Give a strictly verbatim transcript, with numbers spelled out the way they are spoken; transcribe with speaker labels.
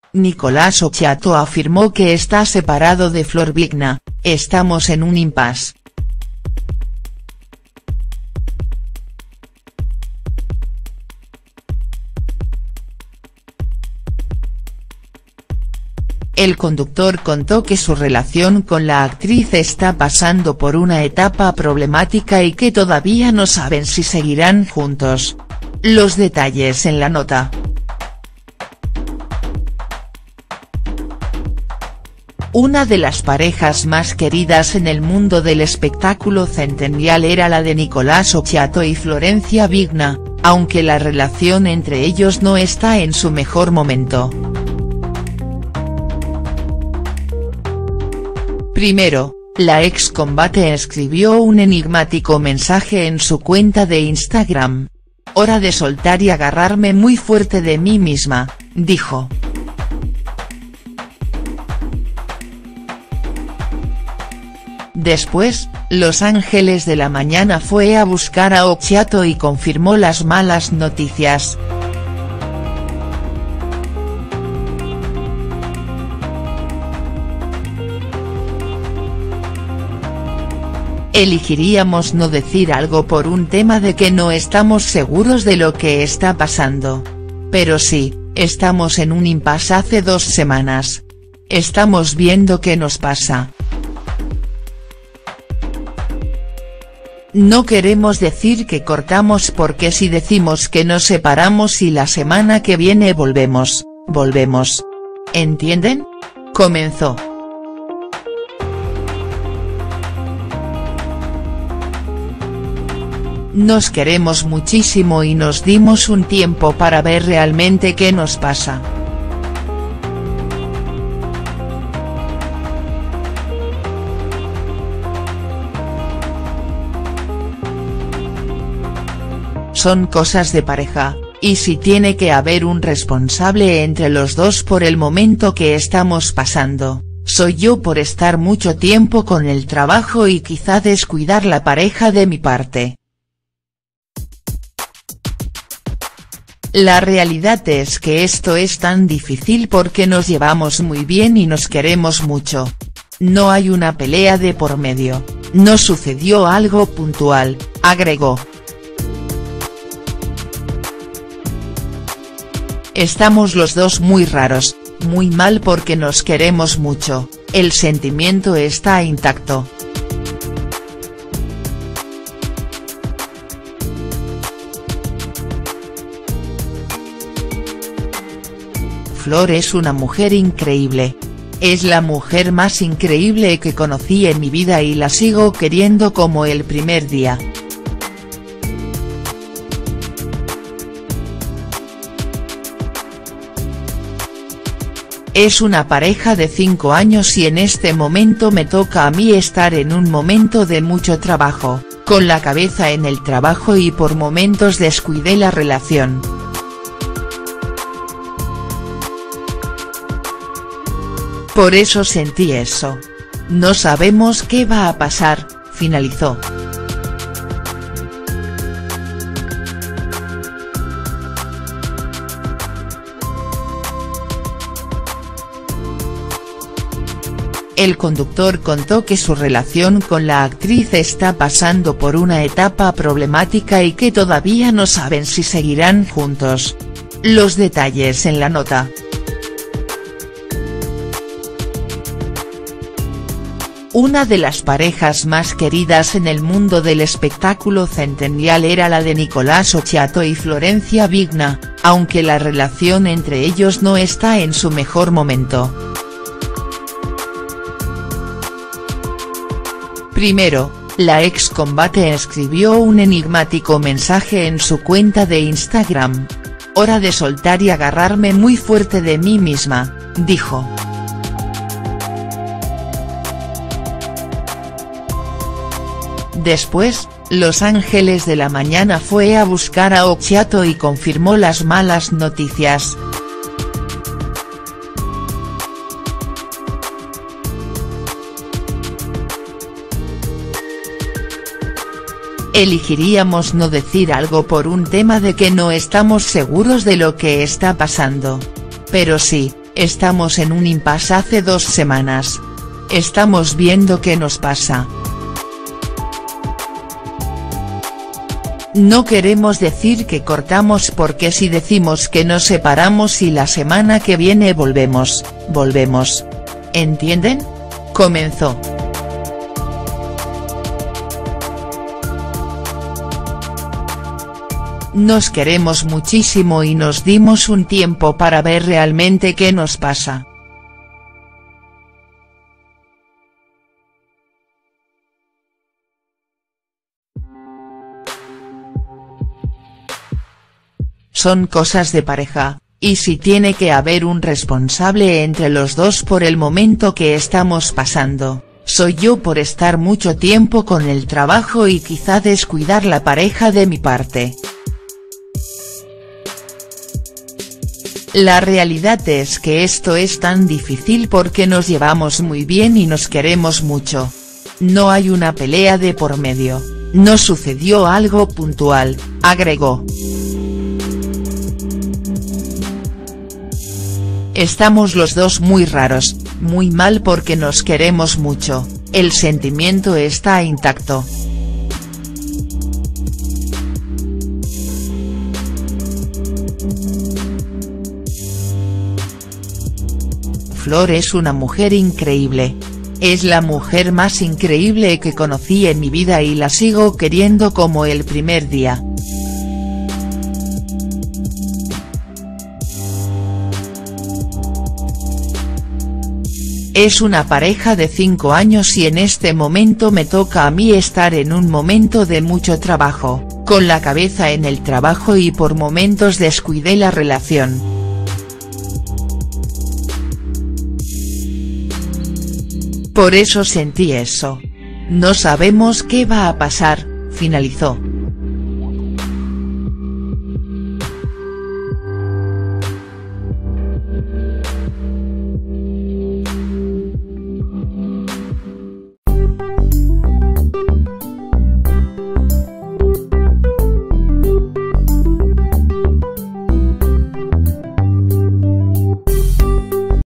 Speaker 1: Nicolás Occhiato afirmó que está separado de Flor Vigna. Estamos en un impasse. El conductor contó que su relación con la actriz está pasando por una etapa problemática y que todavía no saben si seguirán juntos. Los detalles en la nota. Una de las parejas más queridas en el mundo del espectáculo centennial era la de Nicolás Occhiato y Florencia Vigna, aunque la relación entre ellos no está en su mejor momento. Primero, la ex combate escribió un enigmático mensaje en su cuenta de Instagram. Hora de soltar y agarrarme muy fuerte de mí misma, dijo. Después, Los Ángeles de la Mañana fue a buscar a Occhiato y confirmó las malas noticias. Elegiríamos no decir algo por un tema de que no estamos seguros de lo que está pasando. Pero sí, estamos en un impasse hace dos semanas. Estamos viendo qué nos pasa. No queremos decir que cortamos porque si decimos que nos separamos y la semana que viene volvemos, volvemos. ¿Entienden? Comenzó. Nos queremos muchísimo y nos dimos un tiempo para ver realmente qué nos pasa. Son cosas de pareja, y si tiene que haber un responsable entre los dos por el momento que estamos pasando, soy yo por estar mucho tiempo con el trabajo y quizá descuidar la pareja de mi parte. La realidad es que esto es tan difícil porque nos llevamos muy bien y nos queremos mucho. No hay una pelea de por medio, no sucedió algo puntual, agregó. Estamos los dos muy raros, muy mal porque nos queremos mucho, el sentimiento está intacto. Flor es una mujer increíble. Es la mujer más increíble que conocí en mi vida y la sigo queriendo como el primer día. Es una pareja de cinco años y en este momento me toca a mí estar en un momento de mucho trabajo, con la cabeza en el trabajo y por momentos descuidé la relación. Por eso sentí eso. No sabemos qué va a pasar, finalizó. El conductor contó que su relación con la actriz está pasando por una etapa problemática y que todavía no saben si seguirán juntos. Los detalles en la nota. Una de las parejas más queridas en el mundo del espectáculo centennial era la de Nicolás Occhiato y Florencia Vigna, aunque la relación entre ellos no está en su mejor momento. Primero, la ex combate escribió un enigmático mensaje en su cuenta de Instagram. Hora de soltar y agarrarme muy fuerte de mí misma, dijo. Después, Los Ángeles de la Mañana fue a buscar a Occhiato y confirmó las malas noticias. Elegiríamos no decir algo por un tema de que no estamos seguros de lo que está pasando. Pero sí, Estamos en un impasse hace dos semanas. Estamos viendo qué nos pasa. No queremos decir que cortamos porque si decimos que nos separamos y la semana que viene volvemos, volvemos. ¿Entienden?, comenzó. Nos queremos muchísimo y nos dimos un tiempo para ver realmente qué nos pasa. Son cosas de pareja, y si tiene que haber un responsable entre los dos por el momento que estamos pasando, soy yo por estar mucho tiempo con el trabajo y quizá descuidar la pareja de mi parte. La realidad es que esto es tan difícil porque nos llevamos muy bien y nos queremos mucho. No hay una pelea de por medio, no sucedió algo puntual, agregó. Estamos los dos muy raros, muy mal porque nos queremos mucho, el sentimiento está intacto. Flor es una mujer increíble. Es la mujer más increíble que conocí en mi vida y la sigo queriendo como el primer día. Es una pareja de cinco años y en este momento me toca a mí estar en un momento de mucho trabajo, con la cabeza en el trabajo y por momentos descuidé la relación. Por eso sentí eso. No sabemos qué va a pasar, finalizó.